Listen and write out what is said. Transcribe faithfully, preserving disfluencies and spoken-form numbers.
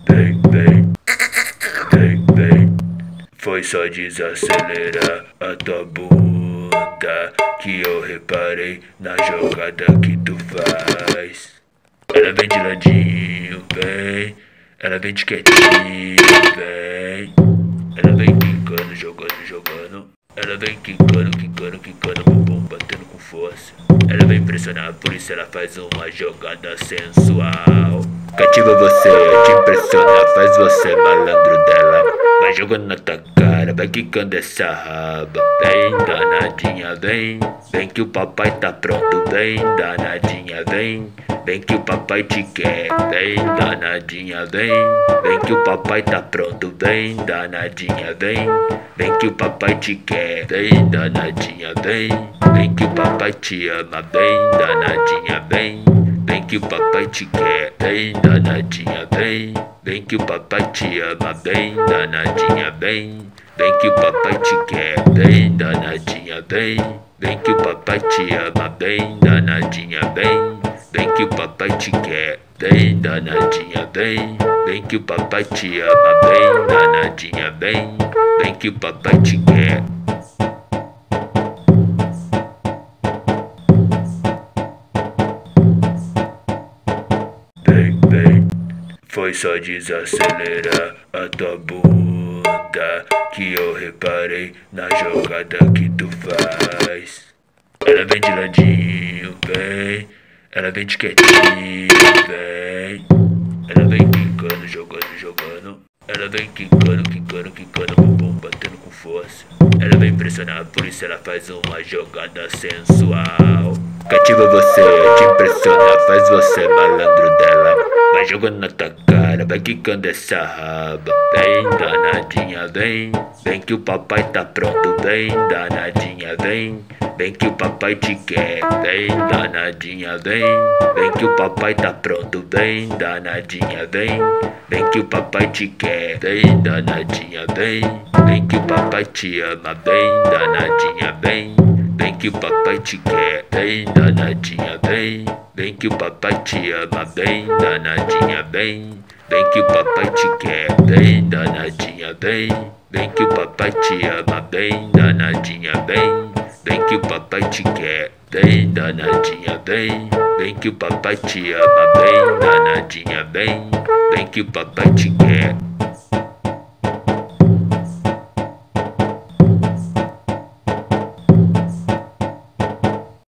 Vem, vem, vem, vem. Foi só desacelerar a tua bunda que eu reparei na jogada que tu faz. Ela vem de ladinho, vem. Ela vem de quietinho, vem. Ela vem quicando, jogando, jogando. Ela vem quicando, quicando, quicando, bumbum batendo com força. Ela vem pressionar, por isso ela faz uma jogada sensual. Cativa você, te impressiona, faz você malandro dela. Vai jogando na tua cara, vai quicando essa raba. Vem danadinha, vem. Vem que o papai tá pronto, vem danadinha, vem. Vem que o papai te quer, vem danadinha, vem. Vem que o papai tá pronto, vem danadinha, vem. Vem que o papai te quer, vem danadinha, vem. Vem que o papai te ama, vem danadinha, vem. Vem que o papai te quer, vem danadinha, vem. Vem que o papai te ama, vem danadinha, vem. Vem que o papai te quer, vem danadinha, vem. Vem que o papai te ama, vem danadinha, vem. Vem que o papai te quer, vem danadinha, vem. Vem que o papai te ama, vem danadinha, vem. Vem que o papai te quer. Vem, vem. Foi só desacelerar a tua bunda que eu reparei na jogada que tu faz. Ela vem de ladinho, vem. Ela vem de quietinho, vem. Ela vem quicando, jogando, jogando. Ela vem quicando, quicando, quicando, bumbum batendo com força. Ela vem pressionar, por isso ela faz uma jogada sensual. Cativa você, te impressiona, faz você malandro dela. Vai jogando na tua cara, vai quicando essa raba. Vem danadinha, vem. Vem que o papai tá pronto, vem danadinha, vem. Vem que o papai te quer, vem danadinha, vem. Vem que o papai tá pronto, vem danadinha, vem. Vem que o papai te quer, vem danadinha, vem. Vem que o papai te ama, vem danadinha, vem. Vem que o papai te quer, vem danadinha, vem. Vem que o papai te ama, vem danadinha, vem. Vem que o papai te quer, vem danadinha, vem. Vem que o papai te ama, vem danadinha, vem. Vem que o papai te quer, vem danadinha, vem. Vem que o papai te ama, vem danadinha, vem. Vem que o papai te quer.